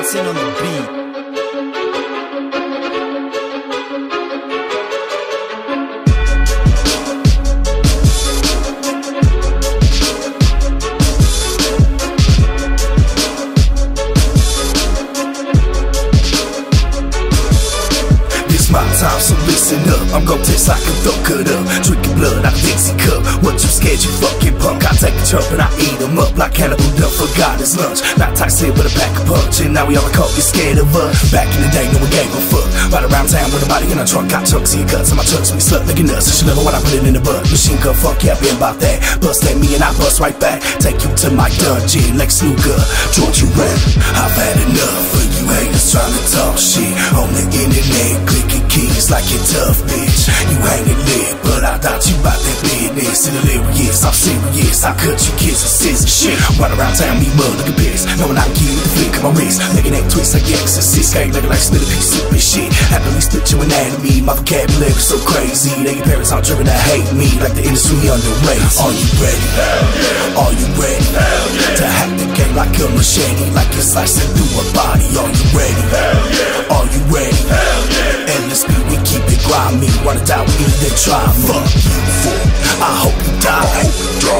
Dancing on the beat. My time, so listen up. I'm gon' taste like a throat cut up. Drinking blood out of Dixie cup. What you scared, you fucking punk? I take a chump and I eat him up like Hannibal Duff forgot his lunch. Not Tyson with a pack of punch, and now we all caught you scared of us. Back in the day, no one gave a fuck. Right around town with a body in a trunk, got chunks in your guts, and my chucks be slut licking nuts. She love it when I put it in the butt. Machine gun, fuck yeah, been about that. Bust at me and I bust right back. Take you to my dungeon like Snooker, George you rap. I've had enough of you haters trying to talk shit on the internet, clicking keys like you tough, bitch. You hanging lit, but I thought you bout that business. In the lyrics, I'm serious. I cut you kids with scissors, shit. Run around town, me mud looking pissed. Knowing I give you the flick of my wrist. Making that twist like the exorcist. Gang looking like split a piece of shit. Happily split your anatomy. My vocabulary so crazy that your parents are driven to hate me like the industry underrated. Are you ready? Hell yeah. Are you ready? Hell yeah. To hack the game like a machete, like you're slicing through a body. Are you ready? Hell yeah. Are you ready? Hell yeah. Endless speed, we keep it grimy. Wanna doubt me, then try. Fuck you, fool. I hope you die.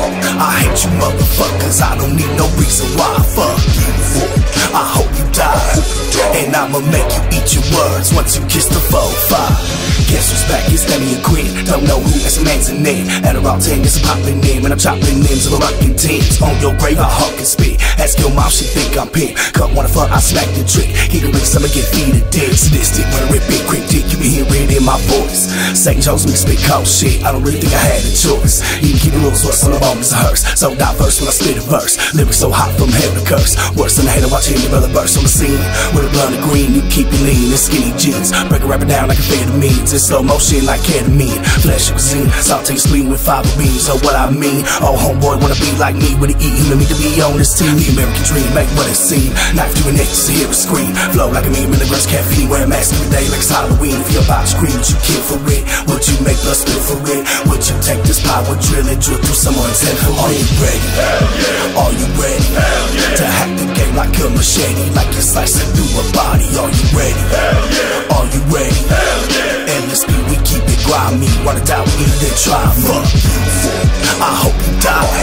I hate you motherfuckers. I don't need no reason why. Fuck you, fool. I hope you die. And I'ma make you eat your words once you kiss the 4-5. Guess who's back? It's Danny and Quinn. Don't know who, that's a man's name. At around 10, it's a poppin' name. And I'm chopping names of a rockin' teams. On your grave, I hawk and spit. Ask your mom, she think I'm pimp. Cut one of her, I smack the trick. He can bring some and get feed a dick. Sadistic, when I rip it, quick dick. You can hear it in my voice. St. Joe's me spit cold shit. I don't really think I had a choice. You can keep a little source on the bone, it's a hearse. So diverse when I spit a verse. Lyrics so hot from heaven to curse. Worse than a hater watching your brother burst on the scene. With a blunt of green, you keep it lean and skinny jeans. Break a rapper down like a amphetamines. In slow motion like ketamine. Flesh and cuisine, saute your spleen with fiber beans. Know what I mean? Oh, homeboy wanna be like me with the E. Let me to be on this team. The American dream, make what it seem. Knife to an ecstasy, hear a scream. Flow like a meme in the grass caffeine. Wear a mask every day like it's Halloween. If you're about to scream, would you kill for it? Would you make blood spill for it? Would you take this power drill and drill through someone's head for it? Are you ready? Hell yeah. Are you ready? Hell yeah. To hack the game like a machete, like you're slicing through a body. Are you ready? Hell yeah. Are you ready? Hell yeah. Endless speed, we keep it grimy. Wanna doubt me, then try. Fuck you, fool. I hope you die.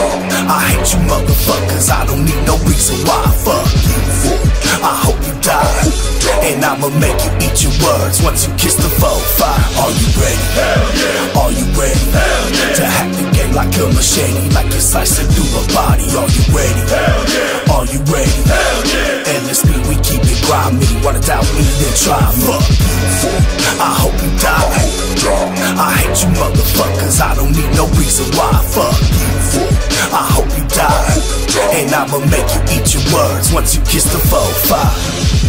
I hate you motherfuckers. I don't need no reason why. Fuck you, fool. I hope you die. And I'ma make you eat your words once you kiss the 4-5. Are you ready? Hell yeah. Are you ready? Hell yeah. To hack the game like a machete, like you're slicing through a body. Are you ready? Hell yeah. Are you ready? Hell yeah. Endless speed, we keep it grimy. Wanna doubt me, then try. Fuck you, fool. I hope you die. I hate you motherfuckers. I don't need no reason why. Fuck you, fool. I hope you die. And I'ma make you eat your words once you kiss the 4-5.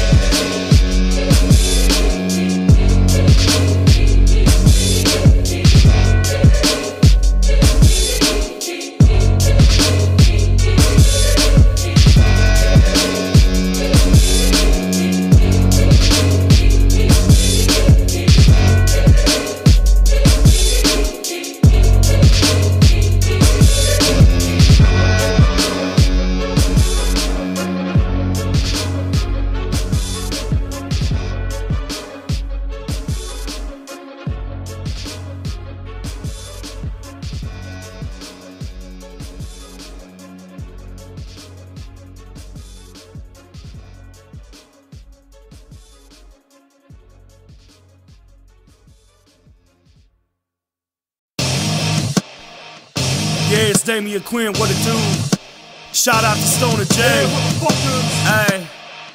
Yeah, it's Damian Quinn, what it do? Shout out to Stoner J. Hey.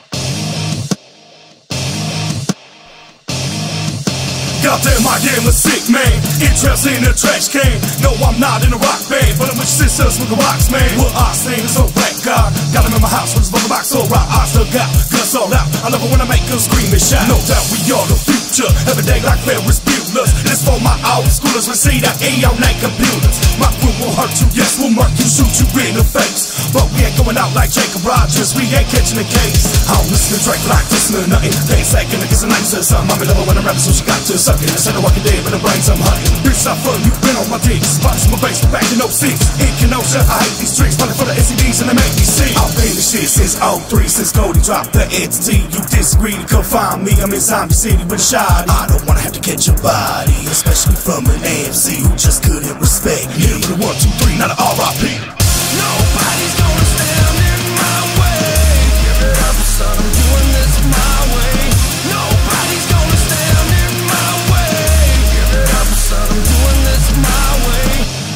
Goddamn, I am a sick man. Interest in a trash can. No, I'm not in a rock band, but I'm with sisters with the rocks, man. What I sing is a rap god. Got him in my house with his fucking box so rock. I still got guts all out. I love it when I make them scream and shout. No doubt we are the future. Every day like Ferris Bueller's. This for my old schoolers. We see that A on that computers. My crew will hurt you, yes, we'll murk you, shoot you in the face. But we ain't going out like Jacob Rogers. We ain't catching a case. I don't listen to Drake like listen to nothing. They ain't second, niggas and I said something. I'm in love when I'm rapping, so she got to suck it. Instead of walking dead, but the brains I'm hunting. Bitch, I fun, you been on my dick. Spots my base, back in 06. In Kenosha, I hate these tricks. Running for the SCDs and they make me sick. been the shit since 03, since Cody dropped the entity. You disagree to come find me, I'm in Zombie City with a shot. I don't wanna have to catch your body, especially from an AMC who just couldn't respect me. But a 1, 2, 3, not an R.I.P. Nobody's gonna stand in my way. Give it up, son, I'm doing this my way. Nobody's gonna stand in my way. Give it up, son, I'm doing this my way.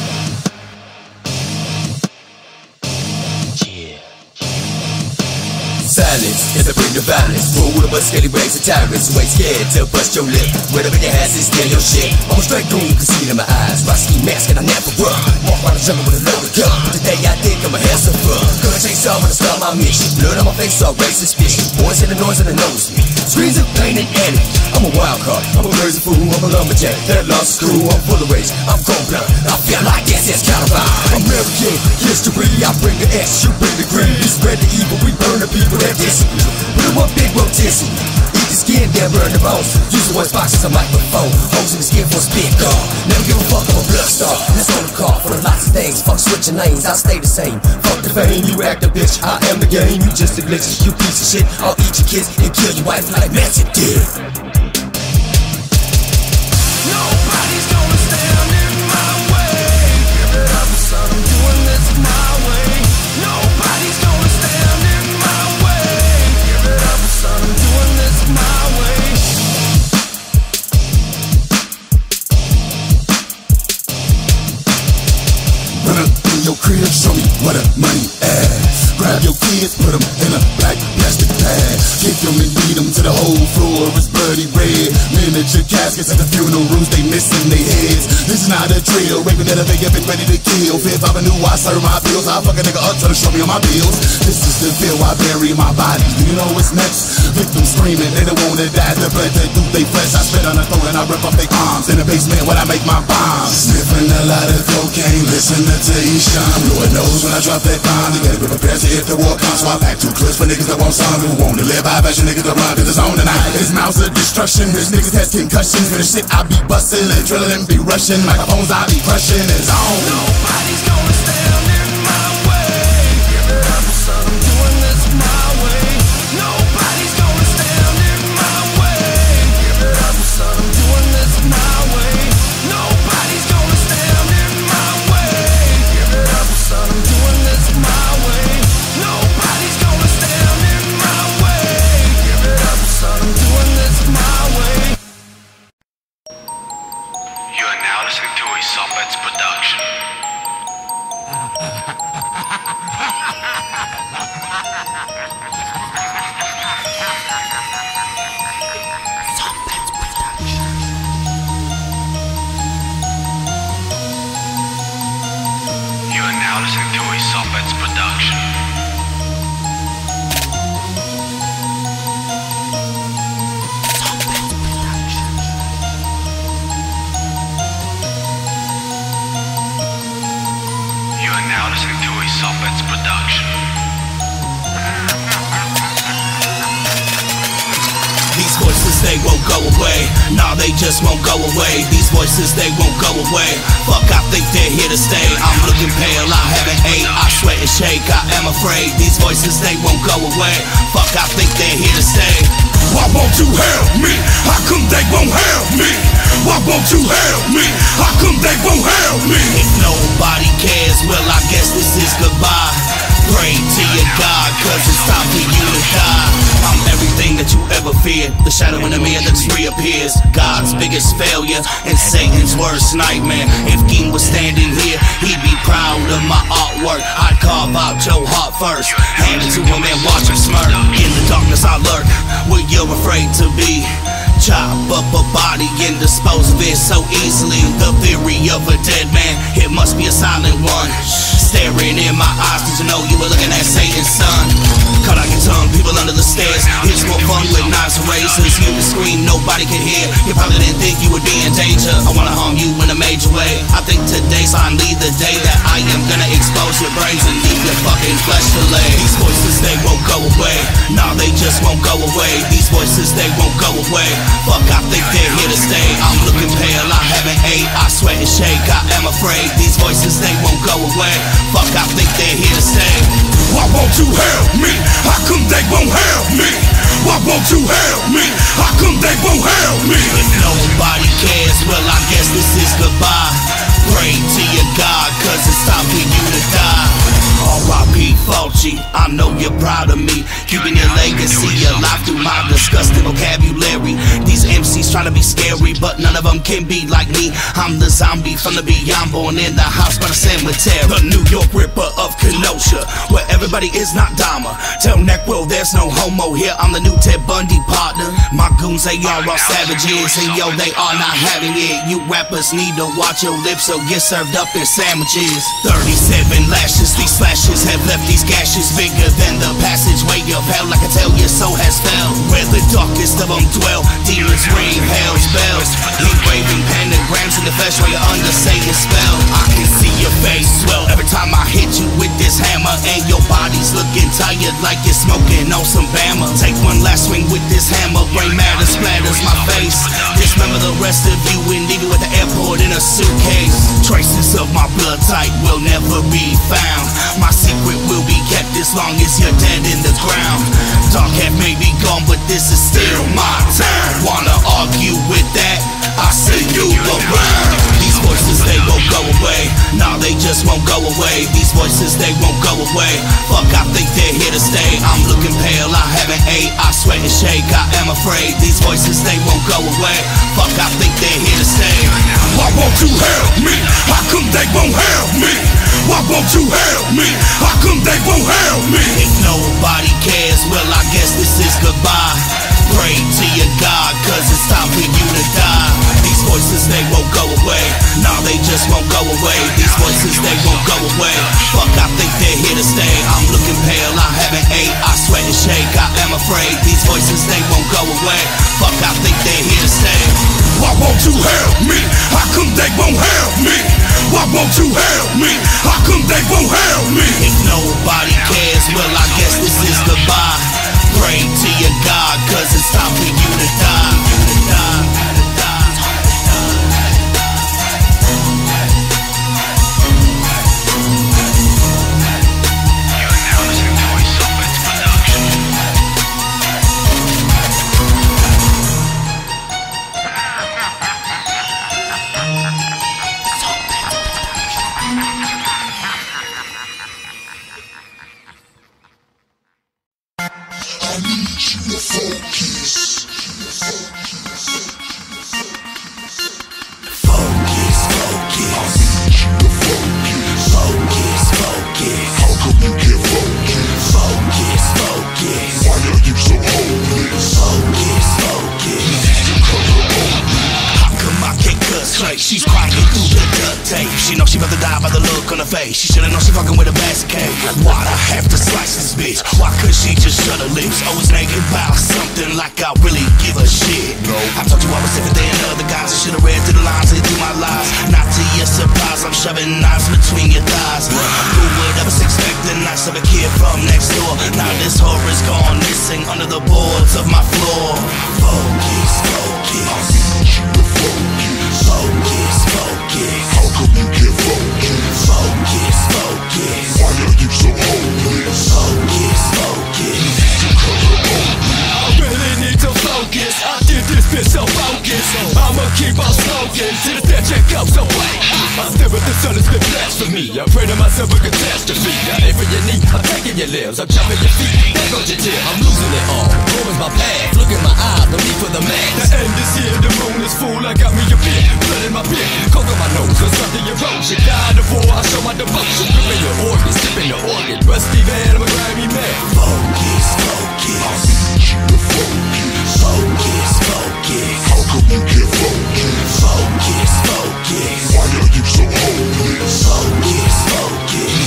Silence is a bring the violence. Rule of us scaly rags and tyrants who ain't scared to bust your lip. Whatever your ass is, steal your shit. I'm a straight goon, you can see it in my eyes. My ski mask and I never run. Walk around the jungle with a loaded gun. Today I think I'm a hell some fun. Gonna chase all when I start my mission. Blood on my face, all racist suspicion. Boys hear the noise and they knows me. Screens of pain and enemy. I'm a wild card, I'm a crazy fool, I'm a lumberjack. That lost screw, I'm full of rage. I'm cold blood, I feel like SS Caliban. American history, I bring the X, you bring the green. We spread the evil, we burn the people that disagree. Put in one big rotisserie. Eat the skin, then burn the bones. Use the one's box as a microphone. Holes in the skin for a spit guard. Never give a fuck, I'm a blood star. Let's go to call for the lots of things. Fuck switching lanes, I stay the same. Fuck the fame, you act a bitch. I am the game, you just a glitch. You piece of shit, I'll eat your kids and kill your wife like Messi did. Nobody's gonna stand in my way. Give it up, son, I'm doing this my way. Nobody's gonna stand in my way. Give it up, son, I'm doing this my way. Run up in your crib, show me what a money ass. Grab your kids, put them in a black plastic bag. Kick them and beat them to the whole floor, it's bloody red. Miniature caskets at the funeral rooms, they missing their heads. This is not a drill, raping that a nigga been ready to kill. Fifth Avenue, I serve my bills, I fuck a nigga up till they show me on my bills. This is the field I bury my body, do you know what's next? Victims screaming, they don't wanna die, the blood that do they flesh. I spit on the throat and I rip up their arms. In the basement when I make my bombs. Sniffing a lot of cocaine, listening to Esham. Lord knows when I drop that bomb, you better be prepared to if the war comes. So I pack 2 clips for niggas that want some, who want to live by passion, niggas that run to the zone tonight. His mouths of destruction, his niggas has concussions. For the shit I be busting and drilling and be rushing. Microphones I be crushing his own. Nobody's gonna stand in my way. Give it up, son, I'm doing this my way. Nobody's gonna stand in my way. Give it up, son, I'm doing this my way. Nobody's gonna stand in my way. Give it up, son, I'm doing this my way. Nobody's gonna stand in my way. Give it up, son, I'm doing this my way. You are now listening to a Sombets production. You are now listening to a Sombets production. You are now listening to a Sombets production. These voices, they won't go away. Nah, they just won't go away. These voices, they won't go away. Fuck, I think they're here to stay. I'm looking pale, I haven't ate. I sweat and shake, I am afraid. These voices, they won't go away. Fuck, I think they're here to stay. Why won't you help me? How come they won't help me? Why won't you help me? How come they won't help me? If nobody cares, well, I guess this is goodbye. Pray to your God, cause it's time for you to die. I'm everything that you ever feared. The shadow in the mirror that just reappears. God's biggest failure and Satan's worst nightmare. If King was standing here, he'd be proud of my artwork. I'd carve out your heart first, hand it to him and watch him smirk. In the darkness I lurk, where you're afraid to be. Chop up a body and dispose of it so easily. The theory of a dead man, it must be a silent one. Staring in my eyes, did you know you were looking at Satan's son? Cut out your tongue, people under the stairs. It's more fun with knives and razors. You can scream, nobody can hear. You probably didn't think you would be in danger. I wanna harm you in a major way. I think today's finally the day that I am gonna expose your brains and leave your fucking flesh to lay. These voices, they won't go away. Nah, they just won't go away. These voices, they won't go away. Fuck, I think they're here to stay. I'm looking pale, I haven't ate. I sweat and shake, I am afraid. These voices, they won't go away. Fuck, I think they're here to stay. Why Why won't you help me? How come they won't help me? Why won't you help me? How come they won't help me? If nobody cares, well I guess this is goodbye. Pray to your God, cause it's time for you to die. R.I.P. Fulci, I know you're proud of me, keeping your legacy alive through my disgusting vocabulary. These MCs trying to be scary, but none of them can be like me. I'm the zombie from the beyond, born in the house by the cemetery. The New York Ripper of Kenosha, where everybody is not Dahmer. Tell Neckwell there's no homo here, I'm the new Ted Bundy partner. My goons, they are all savages, and yo, they are not having it. You rappers need to watch your lips or get served up in sandwiches. 37 lashes, these slashes have left these gashes bigger than the passageway of hell. I can tell your soul has fell where the darkest of them dwell. Demons ring hell's bells, engraving pentagrams in the flesh while you're under Satan's spell. I can see your face swell every time I hit you with this hammer, and your body's looking tired like you're smoking on some Bama. Take one last swing with this hammer, brain matter splatters my face. Dismember the rest of you and leave you at the airport in a suitcase. Traces of my blood type will never be found. My secret will be kept as long as you're dead in the ground. Dark hat may be gone, but this is still my time. Wanna argue with that? I see you around. These voices, they won't go away. Nah, they just won't go away. These voices, they won't go away. Fuck, I think they're here to stay. I'm looking pale, I haven't ate. I sweat and shake, I am afraid. These voices, they won't go away. Fuck, I think they're here to stay. Why won't you help me? How come they won't help me? Why won't you help me? How come they won't help me? If nobody cares, well I guess this is goodbye. Pray to your God, cause it's time for you to die. These voices, they won't go away. Nah, they just won't go away. These voices, they won't go away. Fuck, I think they're here to stay. I'm looking pale, I haven't ate. I sweat and shake, I am afraid. These voices, they won't go away. Fuck, I think they're here to stay. Why won't you help me? How come they won't help me? Why won't you help me? How come they won't help me? If nobody cares, well I guess this is goodbye. Pray to your God, cause it's time for you to die. She's crying through the duct tape. She knows she about to die by the look on her face. She should've known she fucking with a basket cake. Why'd I have to slice this bitch? Why couldn't she just shut her lips? Always naked about something like I really give a shit. I told you I was different than other guys. I should've read through the lines and through my lies. Not to your surprise, I'm shoving knives between your thighs. Who would ever expect the nice of a kid from next door? Now this horror's gone missing under the boards of my floor. Focus, focus. Focus, focus. How come you get focused? Focus, focus. Why are you so hopeless? Focus, focus. I really need to focus. I did this bitch so focused. I'ma keep on smoking till the death check goes away. I stare at the sun, it's been blasphemy. I pray to myself a catastrophe. I aim for your knee, I'm taking your limbs, I'm jumping your feet. There goes your tear, I'm losing it all. Home is my path, look in my eyes, no need for the mask. The end is here, the moon is full. I got me a beer, blood in my beer, coke on my nose, cause something erosion. Die before I show my devotion. Gripping your organs, tipping your organ. Rusty man, I'm a grimy man. Focus, focus. Focus, focus. How come you get focused? Focus, focus. Why are you so hopeless? Focus, focus.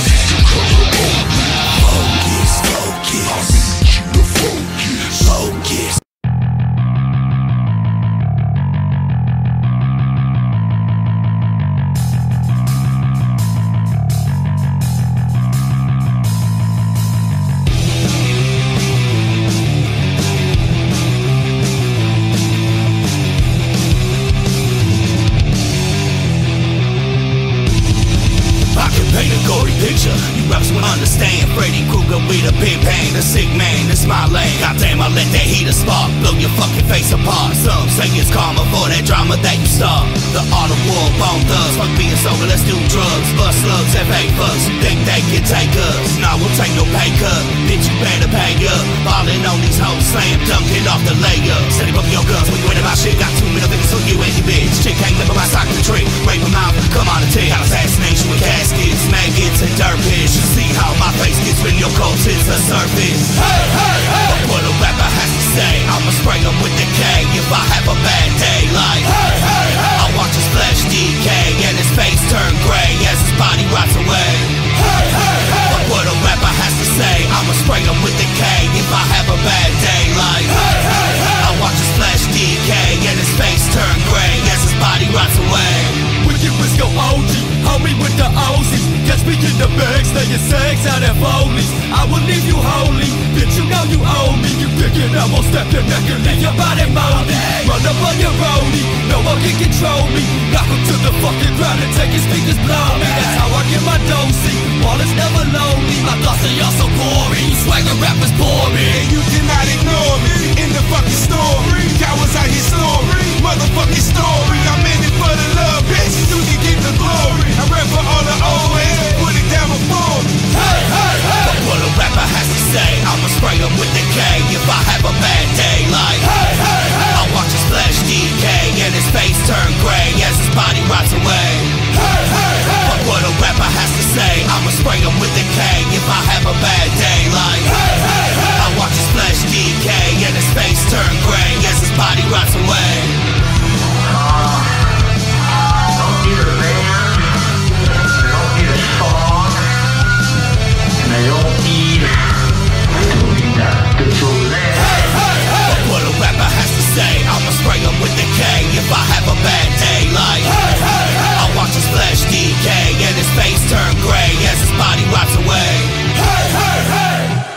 Focus, focus. Focus. picture. You rappers won't understand. Freddy Krueger with a big pain, a sick man, it's my lane. Goddamn, I let that heater spark, blow your fucking face apart. Some say it's karma for that drama that you start. The art of war, bone thugs, fuck being sober, let's do drugs. Bust slugs, F8 fucks, you think they can take us? Nah, we'll take no pay cut, bitch, you better pay up. Ballin' on these hoes, slam dunking off the layup. Steady bumping your guns when you ain't about shit. Got 2 minute fingers for you and your bitch. Chick can't live on my sock in the tree. Rape my mouth, come on and take. Got assassination with caskets, maggots and dirt pits. You see how my face gets when your cold hits the surface. Hey, hey, hey. But what a rapper has to say, I'ma spray him with the K if I have a bad day. Like, hey, hey, hey. I watch his flesh decay and his face turn gray as his body rots away. Hey, hey, hey. But what a rapper has to say, I'ma spray him with the K if I have a bad day. Like, hey, hey, hey. I watch his flesh decay and his face turn gray as his body rots away. Wicked Wisco OG, homie with the O's. Catch me in the bag, staying sex out at Foley's. I will leave you holy, bitch, you know you owe me. You thinking I'm gon' step your neck and leave your body moldy. Run up on your roadie, no one can control me. Knock him to the fucking ground and take his fingers blow me. That's how I get my dosey, while it's never lonely. My thoughts are all so boring, you swagger rappers boring. You cannot ignore me in the fucking story. Cowards out here snoring, motherfucking story. I'm in it for the love, bitch. You can get the glory. I rap for all the old heads, put it down before me. Hey, hey, hey. But what a rapper has to say, I'ma spray him with the K if I have a bad day. Like, hey, hey, hey. I watch his flesh decay and his face turn gray as his body rots away. Hey, hey, hey. But what a rapper has to say, I'ma spray him with the K if I have a bad day. Like, hey, hey, hey. I watch his flesh decay and his face turn gray as his body rots away. Don't need a band, they don't need a song, and they don't need that digital land. Hey, hey, hey. But what a rapper has to say, I'ma spray him with the K if I have a bad day. Like, hey, hey, hey. I watch his flesh decay and his face turn gray as his body rots away. Hey, hey, hey.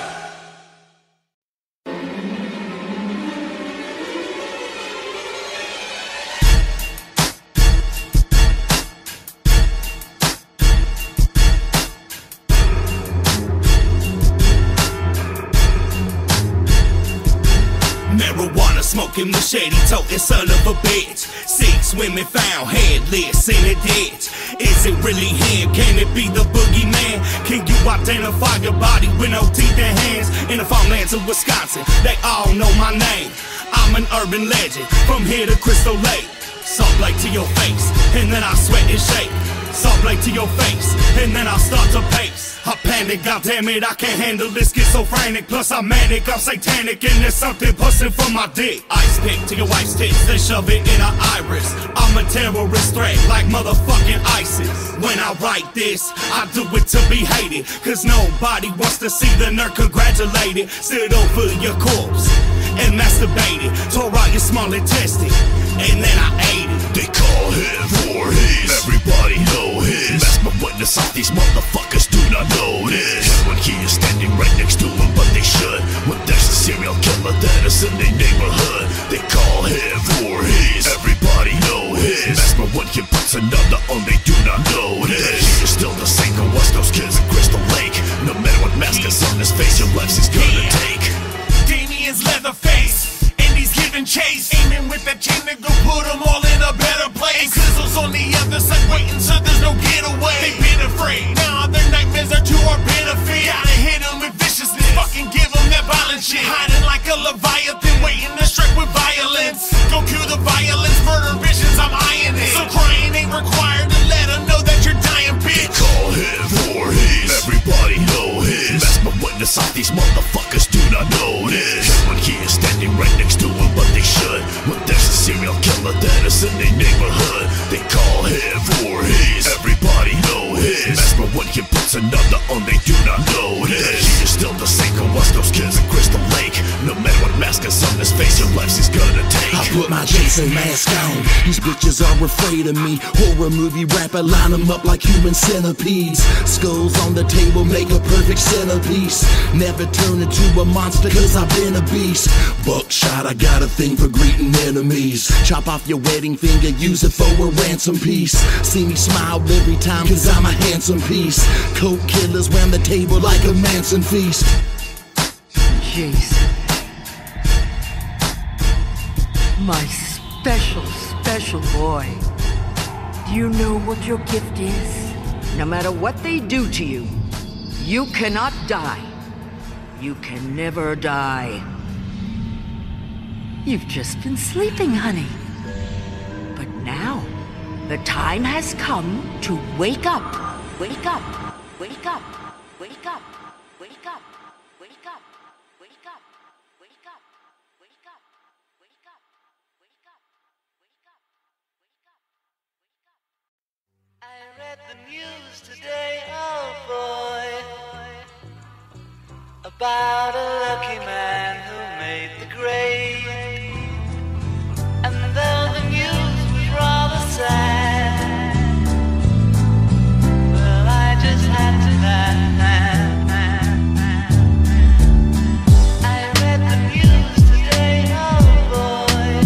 Marijuana smoking machete toting son of a bitch. 6 women found headless in a ditch. Is it really him? Can it be the boogeyman? Can you identify your body with no teeth and hands? In the farmlands of Wisconsin, they all know my name. I'm an urban legend, from here to Crystal Lake. Salt Lake to your face, and then I sweat and shake. Salt Lake to your face, and then I start to pace. I panic, goddammit, I can't handle this, get so frantic. Plus I'm manic, I'm satanic, and there's something busting from my dick. Ice pick to your wife's tits, then shove it in her iris. I'm a terrorist threat, like motherfucking ISIS. When I write this, I do it to be hated, cause nobody wants to see the nerd congratulated. Stood over your corpse and masturbated, tore out your small intestine, and then I ate it. They call him Voorhees, everybody know his. That's my witness, all these motherfuckers do not know this. When he is standing right next to him, but they should. When there's a serial killer that is in their neighborhood, they call him Voorhees, everybody know his. That's my when he puts another on, they do not know this. He is still the same, go watch those kids in Crystal Lake. No matter what mask is on his face, your life he's gonna take. Damien's Leatherface, and he's giving chase. Aiming with that chain to go put them all in a better place. And Sizzle's on the other side waiting so there's no getaway. They've been afraid, now their nightmares are to our benefit. Gotta hit them with viciousness, fucking give them that violent shit. Hiding like a Leviathan, waiting to strike with violence. Go cue the violence, murder visions, I'm eyeing it. So crying ain't required to let them know that you're dying, bitch. They call him Voorhees, everybody know his. That's my witness, all these motherfuckers do not know this. When he is standing right next to him, but they should. When there's a serial killer that is in their neighborhood, they call him Voorhees, everybody know his. That's my when he puts another on, they do not know this. He is still the same, go watch those kids in Crystal Lake. No matter what mask is on his face, your life he's gonna take. I put my J's say mask on. These bitches are afraid of me. Horror movie rapper, line them up like human centipedes. Skulls on the table make a perfect centerpiece. Never turn into a monster cause I've been a beast. Buckshot, I got a thing for greeting enemies. Chop off your wedding finger, use it for a ransom piece. See me smile every time cause I'm a handsome piece. Coke killers round the table like a Manson feast. Jason, my special boy. Do you know what your gift is? No matter what they do to you, you cannot die. You can never die. You've just been sleeping, honey. But now, the time has come to wake up. Wake up. Wake up. Wake up. Wake up. Wake up. Wake up. Wake up. Wake up. Wake up. Wake up. Wake up. Wake up. Wake up. I read the news today, oh boy, about a lucky man who made the grade. And though the news was rather sad, well, I just had to laugh. I read the news today, oh boy,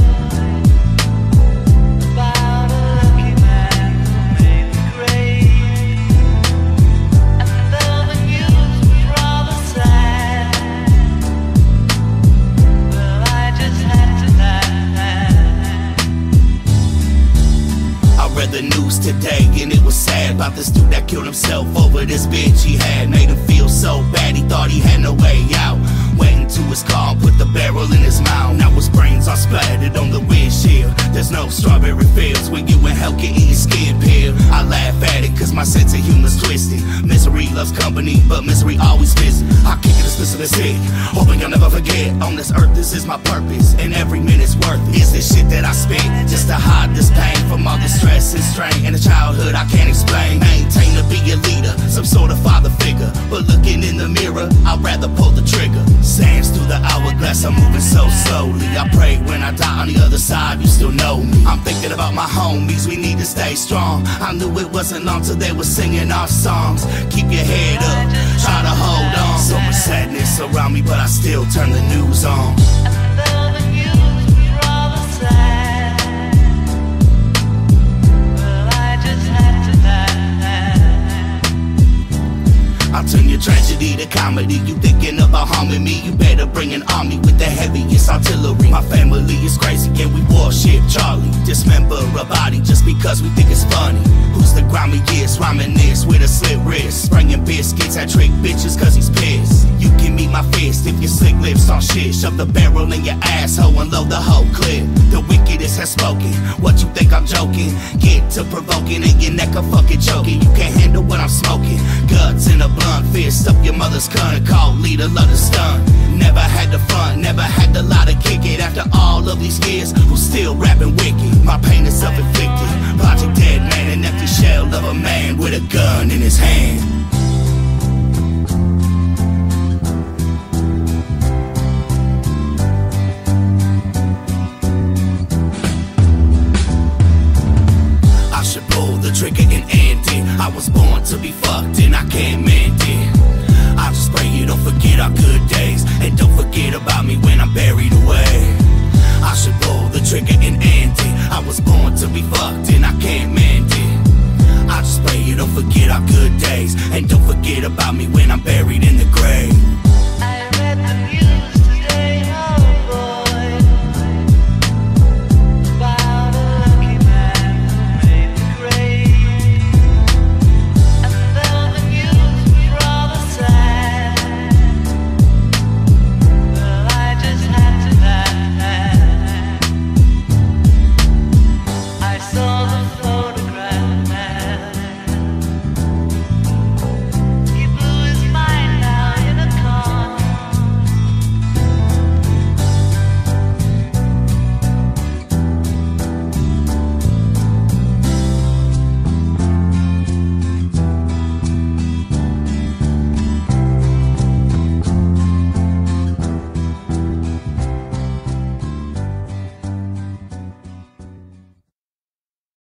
about a lucky man who made the grade. And though the news was rather sad, well, I just had to laugh. I read the news today and it was sad about this dude that killed himself over this bitch he had. Made him feel so bad he thought he had no way out. Went into his car and put the barrel in his mouth. Now his brains are splattered on the windshield. There's no strawberry fields when you in hell can eat his skin peel. I laugh at it cause my sense of humor's twisted. Misery loves company but misery always visits. I kick it as listen to sick, hoping you'll never forget. On this earth this is my purpose and every minute's worth it. Is this shit that I spit just to hide this pain from all this stress and strain and a childhood I can't explain. Maintain to be a leader, some sort of father figure, but looking in the mirror I'd rather pull the trigger. Sands through the hourglass, I'm moving so slowly. I pray when I die on the other side you still know me. I'm thinking about my homies, we need to stay strong. I knew it wasn't long till they were singing our songs. Keep your head up, try to hold on. So much sadness around me but I still turn the news on. And though the news was rather sad, well, I just had to laugh. I'll turn your tragedy to comedy. You thinking about harming me, you better bring an army with the heaviest artillery. My family is crazy and we worship Charlie. Dismember a body just because we think it's funny. Who's the grimiest, rhyming this with a slit wrist? Spraying biscuits at trick bitches cause he's pissed. You can meet my fist if your slick lips talk shit. Shove the barrel in your asshole and load the whole clip. The wickedest has spoken, what you think I'm joking? Get to provoking and your neck a fucking choking. You can't handle what I'm smoking. Guts in a blunt fist up your mother's cunt. Call leader, love the stun. Never had the fun, never had the lot to kick it. After all of these years, who's still rapping wicked? My pain is self-inflicted. Project Dead Man, an empty shell of a man with a gun in his hand. I should pull the trigger and end it. I was born to be fucked and I can't mend it. I just pray you don't forget our good days, and don't forget about me when I'm buried away. I should pull the trigger and end it. I was born to be fucked and I can't mend it. I just pray you don't forget our good days, and don't forget about me when I'm buried in the grave.